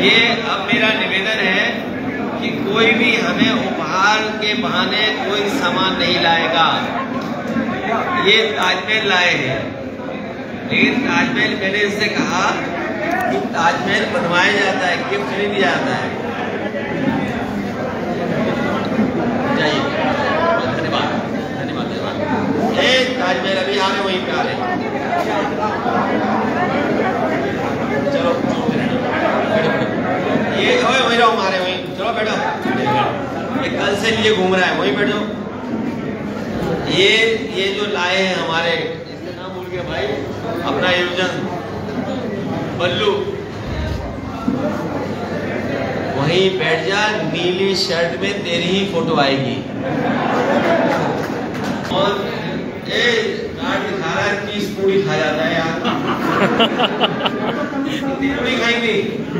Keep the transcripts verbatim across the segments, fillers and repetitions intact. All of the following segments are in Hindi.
ये अब मेरा निवेदन है कि कोई भी हमें उपहार के बहाने कोई सामान नहीं लाएगा। ये ताजमहल लाए हैं, लेकिन ताजमहल मैंने इससे कहा कि ताजमहल बनवाया जाता है, गिफ्ट नहीं दिया जाता है। जाइए, धन्यवाद धन्यवाद धन्यवाद। ताजमहल अभी आ रहे, वहीं पे आ रहे। चलो ये वहीं रहो, मारे वहीं, चलो बैठो। ये कल से लिए घूम रहा है, वहीं बैठो। ये ये जो लाए हैं हमारे, इसका नाम भूल गया भाई, अपना योजन बल्लू, वहीं बैठ जा, नीली शर्ट में तेरी ही फोटो आएगी। और ए कार्ड दिखा रहा है, तीस पूरी खा जाता है यार। कितनी पूरी खाएंगे?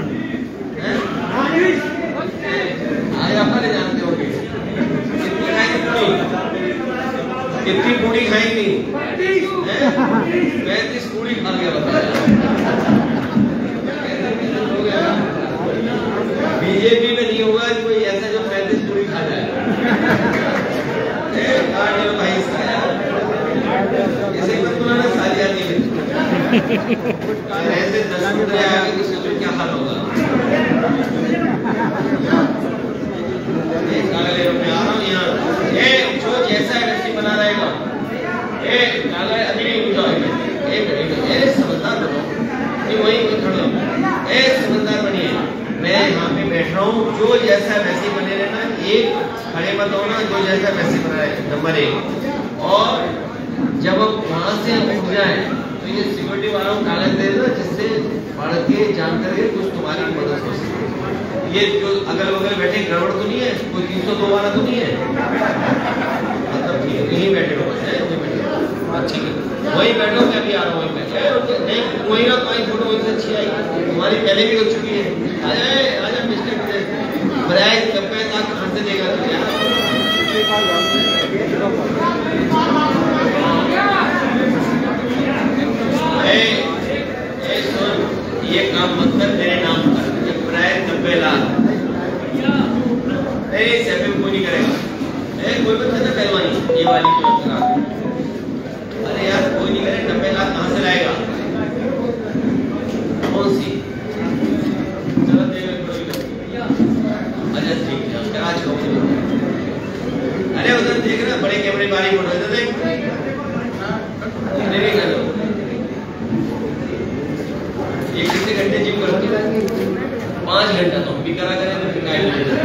आज आप नहीं जानते होंगे कितनी खाएंगे पूरी? कितनी पूरी खाएंगी? पैंतीस पूरी खा गया बताया। बीजेपी में नहीं होगा कोई ऐसा जो पैंतीस पूरी खा जाए। भाई ऐसे मत बुलाना, सालिया नहीं ऐसे दस मिनट आगे तो सोचो क्या हाल होगा। जो जैसा इंडस्ट्री बना रहेगा, समझदार बनो, वही खड़ो, समझदार बनिए। मैं यहाँ पे बैठ रहा हूँ, जो जैसा वैसे बने रहना, एक खड़े मत होना, जो जैसा वैसे बना रहे, नंबर एक। और जब हम वहाँ से उठ जाए तो ये सिक्योरिटी वालों को कागज दे दो, जिससे पढ़ के जान करके कुछ तुम्हारी मदद हो सके। ये जो अगल बगल बैठे गड़बड़ तो नहीं है, कोई तीन सौ दो वाला तो नहीं है, मतलब ठीक है, यहीं बैठे रहो, ठीक है, वहीं बैठो। मैं अभी आ रहा हूँ, वहीं बैठे नहीं, वही ना, तुम्हारी फोटो वहीं से अच्छी आएगी, तुम्हारी पहले भी हो चुकी है। आजा आजा मिस्टर बराए कब पे तक कहाँ से देगा तुझे? ये काम मत कर, मेरे नाम पर बराए नब्बे लाख नहीं, सेविंग कोई नहीं करेगा। ए, कोई मत करना पहलवानी, ये वाली जो है। अरे यार कोई नहीं करे, नब्बे लाख कहाँ से लाएगा? कौन सी? चलो देख लो। अच्छा ठीक है, आज कौन? अरे उधर देख रहा, बड़े कैमरे वाली फोटो इधर देख, नहीं कर लो। ये कितने घंटे जिम करोगे? पाँच घंटा तो हम भी करा करें, तो फिर